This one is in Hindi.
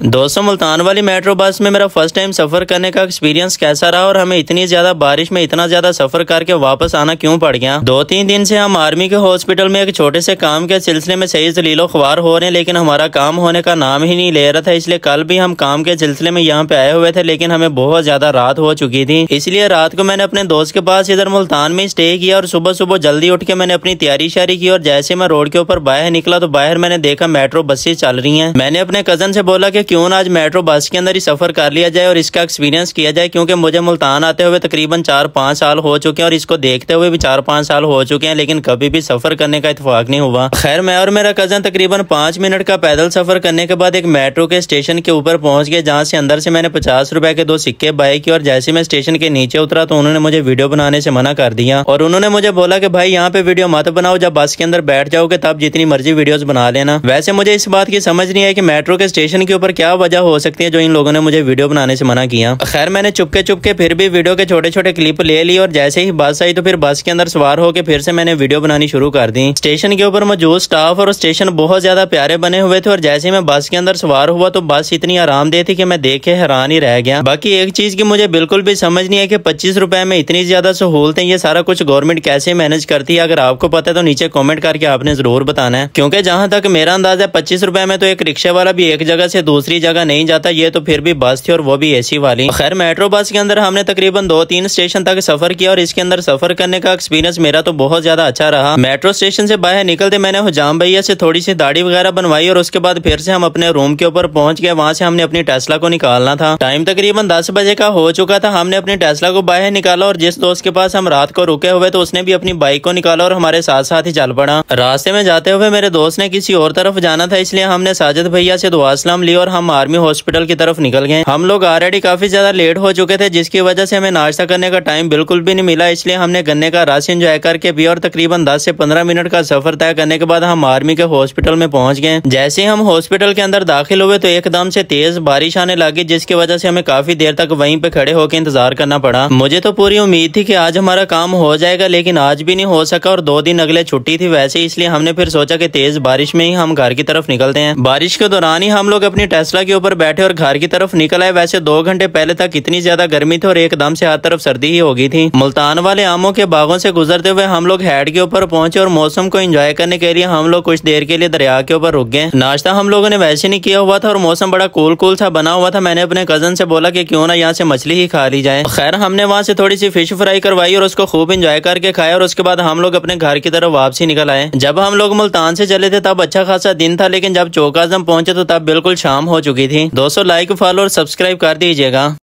दोस्तों, मुल्तान वाली मेट्रो बस में मेरा फर्स्ट टाइम सफर करने का एक्सपीरियंस कैसा रहा और हमें इतनी ज्यादा बारिश में इतना ज्यादा सफर करके वापस आना क्यों पड़ गया। 2-3 दिन से हम आर्मी के हॉस्पिटल में एक छोटे से काम के सिलसिले में सही जलीलो ख्वार हो रहे हैं, लेकिन हमारा काम होने का नाम ही नहीं ले रहा था। इसलिए कल भी हम काम के सिलसिले में यहाँ पे आए हुए थे, लेकिन हमें बहुत ज्यादा रात हो चुकी थी। इसलिए रात को मैंने अपने दोस्त के पास इधर मुल्तान में स्टे किया और सुबह सुबह जल्दी उठ के मैंने अपनी तैयारी शारी की। और जैसे मैं रोड के ऊपर बाहर निकला तो बाहर मैंने देखा मेट्रो बसेस चल रही हैं। मैंने अपने कजन से बोला कि क्यों ना आज मेट्रो बस के अंदर ही सफर कर लिया जाए और इसका एक्सपीरियंस किया जाए, क्योंकि मुझे मुल्तान आते हुए तकरीबन 4-5 साल हो चुके हैं और इसको देखते हुए भी 4-5 साल हो चुके हैं, लेकिन कभी भी सफर करने का इत्तेफाक नहीं हुआ। खैर, मैं और मेरा कजन तकरीबन 5 मिनट का पैदल सफर करने के बाद एक मेट्रो के स्टेशन के ऊपर पहुंच गए, जहां से अंदर से मैंने 50 रुपए के 2 सिक्के बाय किए। और जैसे मैं स्टेशन के नीचे उतरा तो उन्होंने मुझे वीडियो बनाने से मना कर दिया और उन्होंने मुझे बोला कि भाई यहाँ पे वीडियो मत बनाओ, जब बस के अंदर बैठ जाओगे तब जितनी मर्जी वीडियोस बना लेना। वैसे मुझे इस बात की समझ नहीं है कि मेट्रो के स्टेशन के ऊपर क्या वजह हो सकती है जो इन लोगों ने मुझे वीडियो बनाने से मना किया। खैर, मैंने चुपके चुपके फिर भी वीडियो के छोटे छोटे क्लिप ले ली और जैसे ही बस आई तो फिर बस के अंदर सवार होकर फिर से मैंने वीडियो बनानी शुरू कर दी। स्टेशन के ऊपर मौजूद स्टाफ और स्टेशन बहुत ज्यादा प्यारे बने हुए थे और जैसे मैं बस के अंदर सवार हुआ तो बस इतनी आरामदेह थी कि मैं देख के हैरान ही रह गया। बाकी एक चीज की मुझे बिल्कुल भी समझ नहीं है कि 25 रुपए में इतनी ज्यादा सहूलतें, ये सारा कुछ गवर्नमेंट कैसे मैनेज करती है। अगर आपको पता है तो नीचे कॉमेंट करके आपने जरूर बताना है, क्योंकि जहां तक मेरा अंदाजा है 25 रुपए में तो एक रिक्शा वाला भी एक जगह से दूसरी जगह नहीं जाता। ये तो फिर भी बस थी और वो भी एसी वाली। खैर, मेट्रो बस के अंदर हमने तकरीबन 2-3 स्टेशन तक सफर किया और इसके अंदर सफर करने का एक्सपीरियंस मेरा तो बहुत ज्यादा अच्छा रहा। मेट्रो स्टेशन से बाहर निकलते मैंने हुजाम भैया से थोड़ी सी दाढ़ी वगैरह बनवाई और उसके बाद फिर से हम अपने रूम के ऊपर पहुंच गए। वहां से हमने अपनी टेस्ला को निकालना था। टाइम तकरीबन 10 बजे का हो चुका था। हमने अपनी टेस्ला को बाहर निकाला और जिस दोस्त के पास हम रात को रुके हुए तो उसने भी अपनी बाइक को निकाला और हमारे साथ साथ ही चल पड़ा। रास्ते में जाते हुए मेरे दोस्त ने किसी और तरफ जाना था, इसलिए हमने साजिद भैया से दुआ सलाम ली और हम आर्मी हॉस्पिटल की तरफ निकल गए। हम लोग ऑलरेडी काफी ज्यादा लेट हो चुके थे, जिसकी वजह से हमें नाश्ता करने का टाइम बिल्कुल भी नहीं मिला। इसलिए हमने गन्ने का रस एंजॉय करके भी और तकरीबन 10 से 15 मिनट का सफर तय करने के बाद हम आर्मी के हॉस्पिटल में पहुंच गए। जैसे ही हम हॉस्पिटल के अंदर दाखिल हुए तो एकदम से तेज बारिश आने लगी, जिसकी वजह से हमें काफी देर तक वहीं पे खड़े होकर इंतजार करना पड़ा। मुझे तो पूरी उम्मीद थी कि आज हमारा काम हो जाएगा, लेकिन आज भी नहीं हो सका और 2 दिन अगले छुट्टी थी वैसे, इसलिए हमने फिर सोचा कि तेज बारिश में ही हम घर की तरफ निकलते हैं। बारिश के दौरान ही हम लोग अपनी टेस्ला के ऊपर बैठे और घर की तरफ निकल आए। वैसे 2 घंटे पहले तक इतनी ज्यादा गर्मी थी और एकदम से हर तरफ सर्दी ही हो गई थी। मुल्तान वाले आमों के बागों से गुजरते हुए हम लोग हेड के ऊपर पहुंचे और मौसम को एंजॉय करने के लिए हम लोग कुछ देर के लिए दरिया के ऊपर रुक गए। नाश्ता हम लोगों ने वैसे नहीं किया हुआ था और मौसम बड़ा कूल कूल सा बना हुआ था। मैंने अपने कजन से बोला कि क्यों ना यहाँ से मछली ही खा ली जाए। खैर, हमने वहाँ से थोड़ी सी फिश फ्राई करवाई और उसको खूब एंजॉय करके खाया और उसके बाद हम लोग अपने घर की तरफ वापसी निकल आए। जब हम लोग मुल्तान से चले थे तब अच्छा खासा दिन था, लेकिन जब चौक आजम पहुंचे तो तब बिल्कुल शाम हो चुकी थी। दोस्तों, लाइक, फॉलो और सब्सक्राइब कर दीजिएगा।